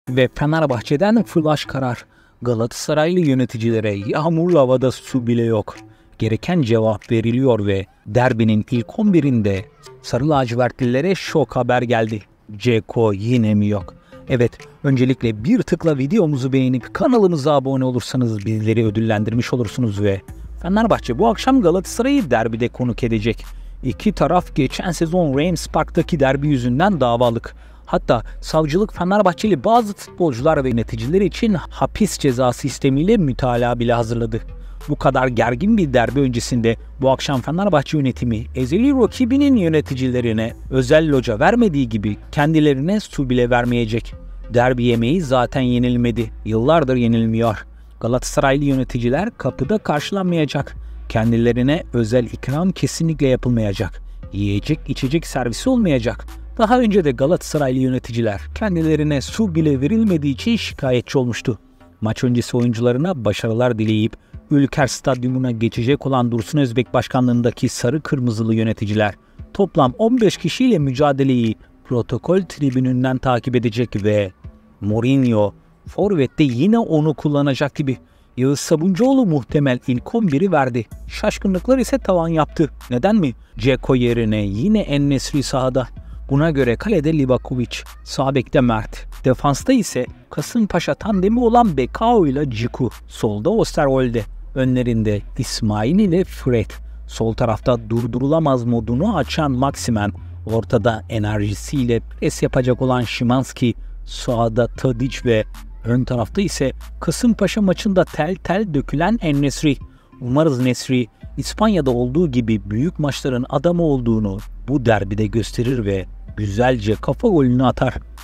Ve Fenerbahçe'den flash karar. Galatasaraylı yöneticilere yağmurlu havada su bile yok. Gereken cevap veriliyor ve derbinin ilk 11'inde Sarı lacivertlilere şok haber geldi. Dzeko yine mi yok? Evet, öncelikle bir tıkla videomuzu beğenip kanalımıza abone olursanız bizleri ödüllendirmiş olursunuz ve Fenerbahçe bu akşam Galatasaray'ı derbide konuk edecek. İki taraf geçen sezon Reims Park'taki derbi yüzünden davalık. Hatta savcılık Fenerbahçeli bazı futbolcular ve yöneticiler için hapis cezası sistemiyle mütalaa bile hazırladı. Bu kadar gergin bir derbi öncesinde bu akşam Fenerbahçe yönetimi ezeli rakibinin yöneticilerine özel loca vermediği gibi kendilerine su bile vermeyecek. Derbi yemeği zaten yenilmedi. Yıllardır yenilmiyor. Galatasaraylı yöneticiler kapıda karşılanmayacak. Kendilerine özel ikram kesinlikle yapılmayacak. Yiyecek içecek servisi olmayacak. Daha önce de Galatasaraylı yöneticiler kendilerine su bile verilmediği için şikayetçi olmuştu. Maç öncesi oyuncularına başarılar dileyip Ülker Stadyumuna geçecek olan Dursun Özbek başkanlığındaki sarı kırmızılı yöneticiler toplam 15 kişiyle mücadeleyi protokol tribününden takip edecek ve Mourinho forvette yine onu kullanacak gibi. Yağız Sabuncuoğlu muhtemel ilk 11'i verdi. Şaşkınlıklar ise tavan yaptı. Neden mi? Dzeko yerine yine En-Nesyri sahada. Buna göre kalede Livakovic, sağ bekte Mert, defansta ise Kasımpaşa tandemi olan Bekao ile Ciku, solda Osterwolde, önlerinde İsmail ile Fred, sol tarafta durdurulamaz modunu açan Maximen, ortada enerjisiyle pres yapacak olan Szymański, sağda Tadic ve ön tarafta ise Kasımpaşa maçında tel tel dökülen En-Nesyri. Umarız Nesri İspanya'da olduğu gibi büyük maçların adamı olduğunu bu derbide gösterir ve güzelce kafa golünü atar.